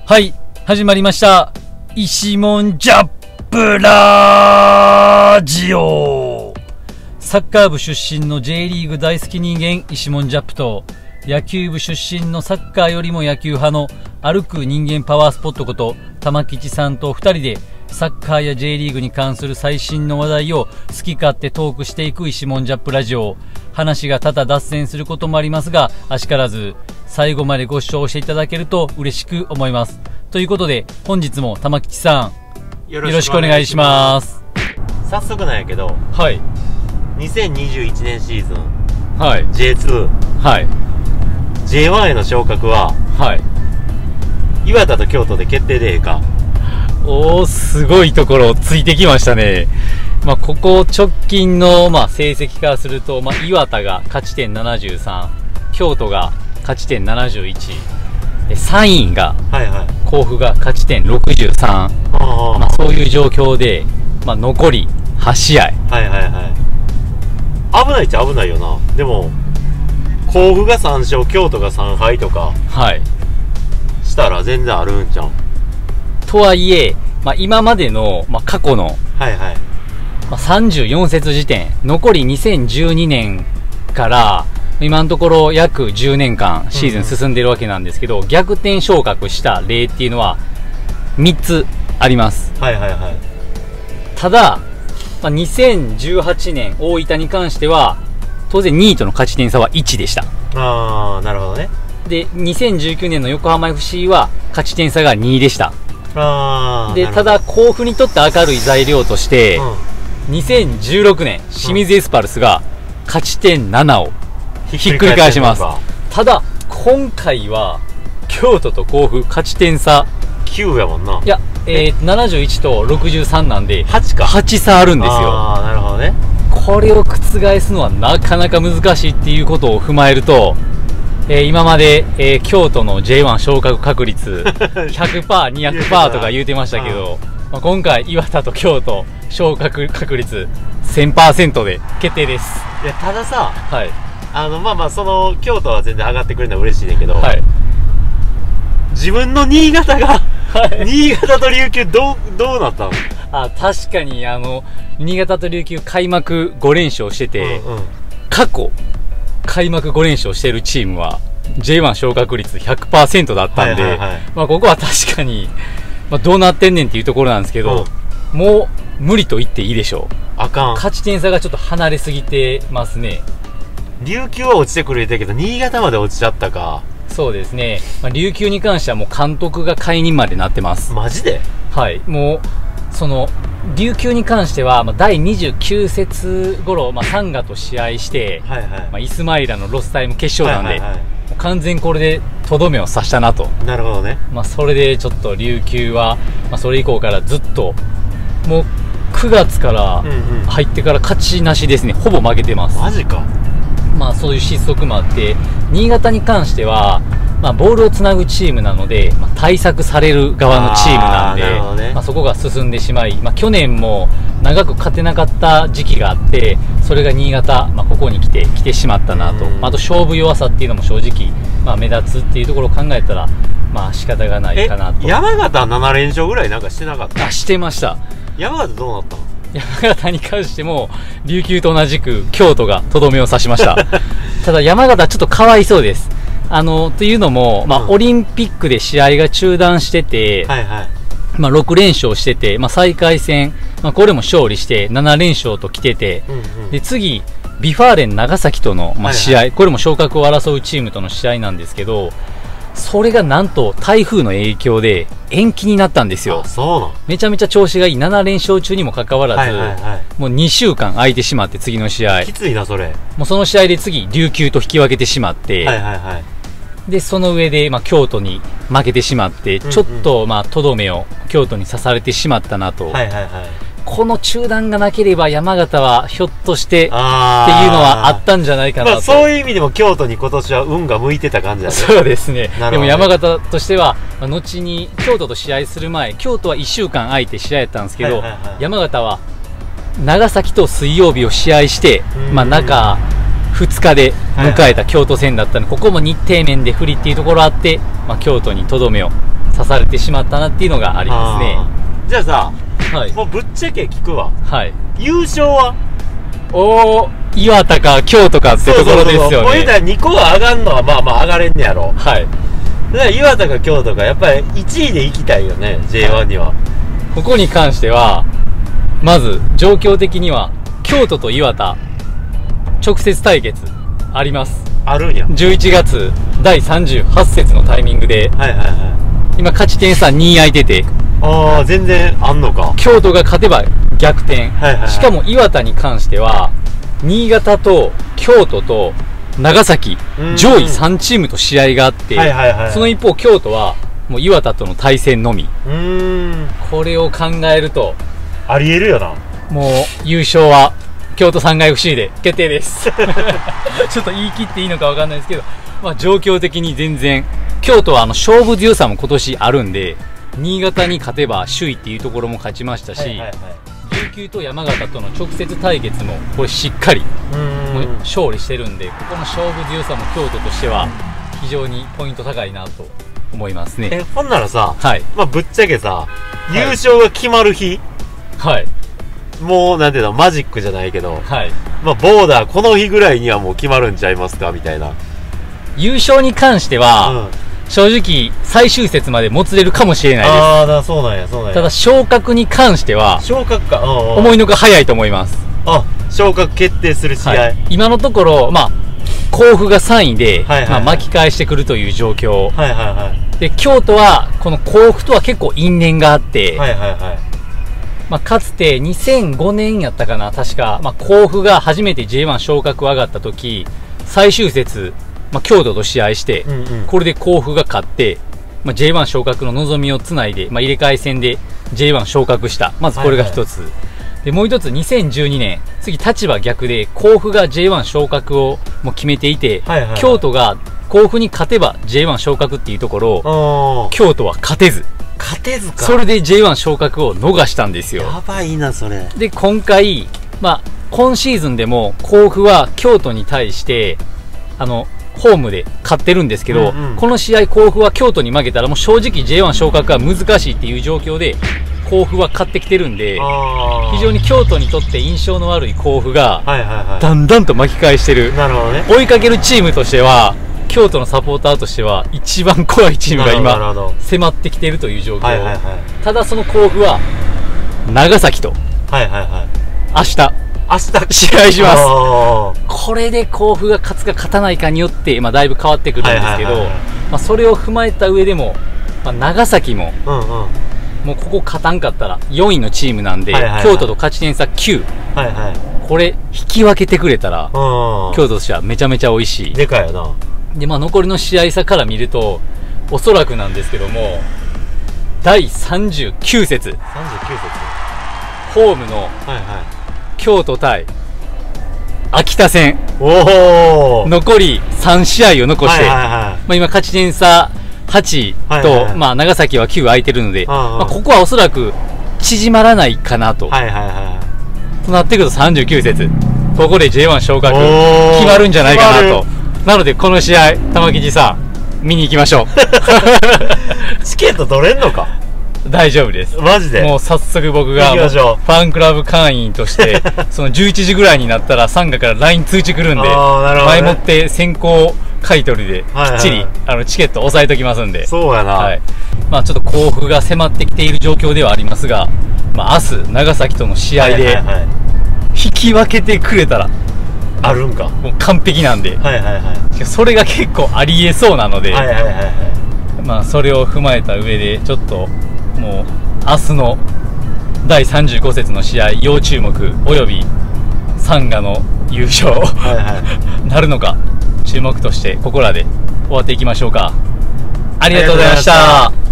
はい、始まりました。石門ジャップラジオ。サッカー部出身の J リーグ大好き人間石門ジャップと、野球部出身のサッカーよりも野球派の歩く人間パワースポットこと玉吉さんと2人でサッカーや J リーグに関する最新の話題を好き勝手トークしていく石門ジャップラジオ。話が多々脱線することもありますが、あしからず最後までご視聴していただけると嬉しく思います。ということで本日も玉吉さんよろしくお願いします。 早速なんやけど、 はい、 2021年シーズン、 はい、 J2、 はい、 J1 への昇格は、 はい、 岩田と京都で決定でええか。 おー、すごいところついてきましたね。ここ直近の成績からすると、岩田が勝ち点73、京都が勝ち点71、3位が、甲府が勝ち点63、そういう状況で、残り8試合。 危ないっちゃ危ないよな。でも甲府が3勝京都が3敗とか、したら全然あるんちゃう。 とはいえ、今までの、過去の、34節時点、残り2012年から今のところ約10年間シーズン進んでるわけなんですけど、逆転昇格した例っていうのは3つあります。ただ、2018年大分に関しては当然2位との勝ち点差は1でした。 ああ、なるほどね。 で、2019年の横浜 FC は勝ち点差が2でした。で、ただ甲府にとって明るい材料として、2016年清水エスパルスが勝ち点7をひっくり返します。ただ今回は京都と甲府勝ち点差 9やもんな。 いや、71と63なんで 8 差あるんですよ。 ああ、なるほどね。 これを覆すのはなかなか難しいっていうことを踏まえると、今まで、京都の J1 昇格確率 100%、200% とか言うてましたけど、今回岩田と京都昇格確率 1000% で決定です。 いや、たださ、 はい、 その京都は全然上がってくれるのは嬉しいねんけど、 はい、 自分の新潟が、新潟と琉球どうなったの？ 確かに新潟と琉球開幕5連勝してて、過去開幕5連勝しているチームは J1 昇格率 100% だったんで、ここは確かに、どうなってんねんっていうところなんですけど、もう無理と言っていいでしょう。 あかん。 勝ち点差がちょっと離れすぎてますね。 琉球は落ちてくれたけど新潟まで落ちちゃったか。 そうですね、琉球に関してはもう監督が解任までなってます。 マジで？ はい、もうその琉球に関しては、第29節頃、サンガと試合して、イスマイラのロスタイム決勝なんで、もう完全これでとどめを刺したなと。 なるほどね。 それでちょっと琉球は、それ以降からずっともう9月から入ってから勝ちなしですね。ほぼ負けてます。 マジか。 そういう失速もあって、新潟に関してはボールをつなぐチームなので、対策される側のチームなんで、そこが進んでしまい、去年も長く勝てなかった時期があって、それが新潟、ここに来てしまったなと。あと勝負弱さっていうのも正直、目立つっていうところを考えたら仕方がないかなと。 山形7連勝ぐらいなんかしてなかった？ してました。 山形どうなったの？ 山形に関しても琉球と同じく京都がとどめを刺しました。ただ山形ちょっとかわいそうです。というのも、オリンピックで試合が中断してて、6連勝してて、再開戦、これも勝利して7連勝と来てて、で次ビファーレン長崎との、試合、これも昇格を争うチームとの試合なんですけど、それがなんと台風の影響で延期になったんですよ。めちゃめちゃ調子がいい7連勝中にもかかわらず、もう2週間空いてしまって、次の試合きついな。それもうその試合で次琉球と引き分けてしまって、でその上で、京都に負けてしまって、ちょっととどめを京都に刺されてしまったなと。この中断がなければ山形はひょっとしてっていうのはあったんじゃないかなと。 そういう意味でも京都に今年は運が向いてた感じだね。 そうですね。でも山形としては、後に京都と試合する前、京都は1週間空いて試合やったんですけど、山形は長崎と水曜日を試合して、中2日で迎えた京都戦だったので、ここも日程面で不利っていうところあって、京都にとどめを刺されてしまったなっていうのがありますね。 じゃあさ、 はい、 もうぶっちゃけ聞くわ。 はい。 優勝は岩田か京都かってところですよね。 こう言うたら2個が上がんのはまあまあ上がれんねやろ。 はい。 だから岩田か京都かやっぱり1位で行きたいよね、J1 には。 ここに関しては、まず状況的には京都と岩田直接対決あります。 あるんや。 11月第38節のタイミングで、 はいはいはい。 今勝ち点差2空いてて、 ああ、全然あんのか。 京都が勝てば逆転。 はいはいはい、 しかも岩田に関しては、新潟と京都と長崎、上位3チームと試合があって、その一方京都はもう岩田との対戦のみ。これを考えると、 ありえるよな。 もう優勝は京都3階 FC で決定です。ちょっと言い切っていいのか分かんないですけど、まあ状況的に全然、京都は勝負強さも今年あるんで、新潟に勝てば首位っていうところも勝ちましたし、琉球と山形との直接対決もこれしっかり勝利してるんで、ここの勝負強さも京都としては非常にポイント高いなと思いますね。 ほんならさ、 はい、 まあぶっちゃけさ、優勝が決まる日、 はい、 もうなんていうの、マジックじゃないけど、 はい、 まあボーダーこの日ぐらいにはもう決まるんちゃいますかみたいな。 優勝に関しては、正直最終節までもつれるかもしれないです。 ああ、そうなんや、そうなんや。 ただ昇格に関しては、 昇格か、 思いのが早いと思います。 昇格決定する試合、はい、 今のところ、まあ甲府が3位で、まあ巻き返してくるという状況。で京都はこの甲府とは結構因縁があって、まあかつて2005年やったかな、確か、まあ、甲府が初めて J1 昇格上がった時、最終節、まあ、京都と試合して、これで甲府が勝って、まあ、J1 昇格の望みをつないで、まあ、入れ替え戦で J1 昇格した。まずこれが一つ。で、もう一つ、2012年、次立場逆で、甲府が J1 昇格をもう決めていて、京都が甲府に勝てば J1 昇格っていうところを、京都は勝てず。 勝てずか。 それで J1 昇格を逃したんですよ。 やばいな、それ。 で、今回、まあ、今シーズンでも甲府は京都に対して、ホームで勝ってるんですけど、この試合甲府は京都に負けたらもう正直 J1 昇格は難しいっていう状況で甲府は勝ってきてるんで、非常に京都にとって印象の悪い甲府がだんだんと巻き返してる。追いかけるチームとしては、京都のサポーターとしては一番怖いチームが今迫ってきているという状況。ただその甲府は長崎と明日試合します。これで甲府が勝つか勝たないかによって、まあ、だいぶ変わってくるんですけど、それを踏まえた上でも、まあ、長崎も、もうここ勝たんかったら4位のチームなんで、京都と勝ち点差9、これ引き分けてくれたら、京都としてはめちゃめちゃ美味しい。 でかいよな。 で、まあ、残りの試合差から見ると、おそらくなんですけども、第39節、ホームの、京都対秋田戦、残り3試合を残して、まあ今勝ち点差8と、まあ長崎は9空いてるので、まあここはおそらく縮まらないかなと。となってくると39節、ここで J1 昇格決まるんじゃないかなと。なのでこの試合、玉吉さん見に行きましょう。チケット取れんのか。 大丈夫です。 マジで。 もう早速僕がファンクラブ会員としてその11時ぐらいになったらサンガから LINE 通知来るんで、前もって先行買い取りできっちりチケット押さえときますんで。 そうやな。 まあちょっと甲府が迫ってきている状況ではありますが、まあ明日長崎との試合で引き分けてくれたらあるんか、 もう完璧なんで、それが結構ありえそうなので、まあそれを踏まえた上でちょっともう明日の第35節の試合要注目、およびサンガの優勝なるのか注目として、ここらで終わっていきましょうか。ありがとうございました。